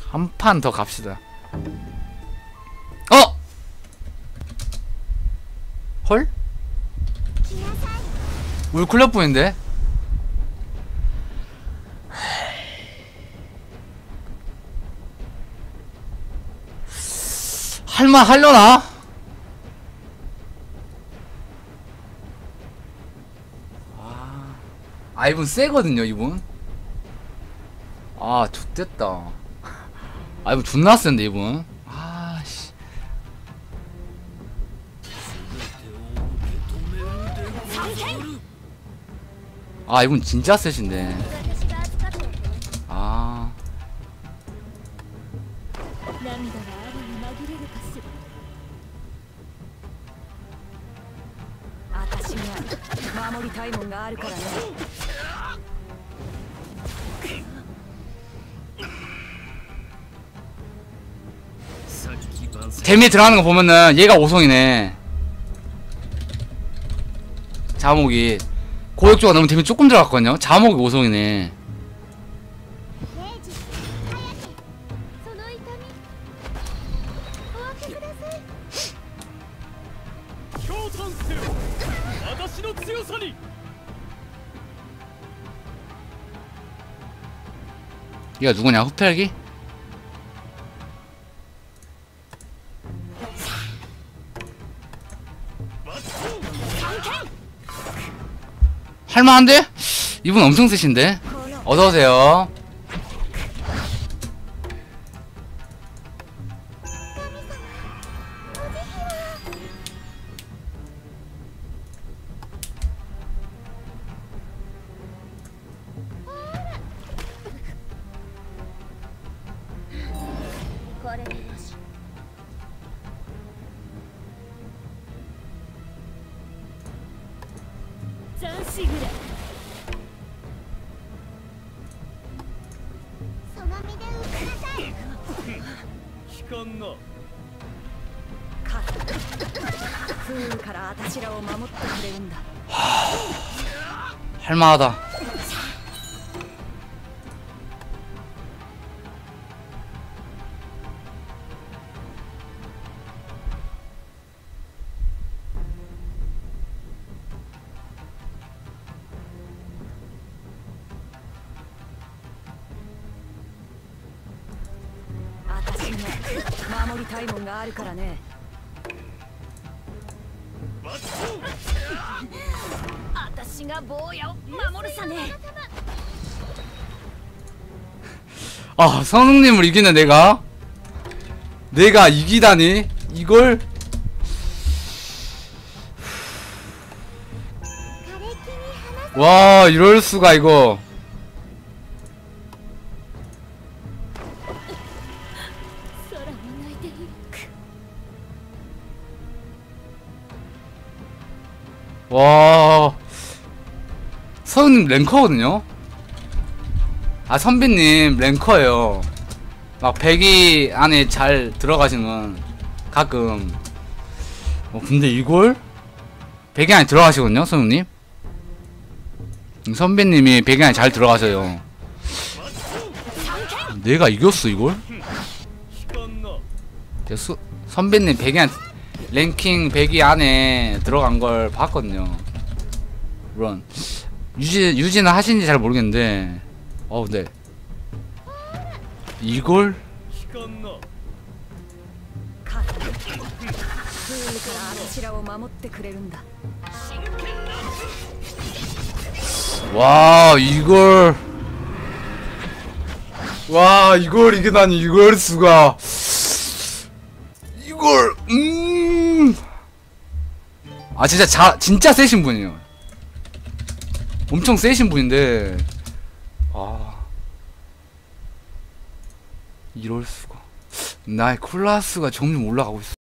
한 판 더 갑시다. 어? 헐? 울클럽뿐인데? 할만 하려나? 아, 이분 세거든요, 이분. 아, 좋됐다. 아, 이분 존나 센데, 이분. 아, 씨. 아, 이분 진짜 세신데. 아. 데미 들어가는 거 보면은 얘가 5성이네. 자목이 고역조가 너무 데미 조금 들어갔거든요. 자목이 5성이네. 얘가 누구냐? 흡혈기? 할만한데? 이분 엄청 세신데? 어서오세요. 할만하다. 아, 선웅님을 이기네. 내가 이기다니. 이걸 와, 이럴수가. 이거 와, 선웅님 랭커거든요. 아, 선비님 랭커예요. 막 100위 안에 잘 들어가시는 가끔. 근데 이걸 100위 안에 들어가시거든요, 선우님. 선비님이 100위 안에 잘 들어가셔요. 내가 이겼어 이걸? 선비님 100위 안에, 랭킹 100위 안에 들어간 걸 봤거든요. 물론 유지는 하시는지 잘 모르겠는데, 네. 이걸? 와, 이걸. 와, 이걸 이기다니. 이걸 수가. 이걸. 아, 진짜 세신 분이에요. 엄청 세신 분인데, 이럴 수가. 나의 클라스가 점점 올라가고 있어.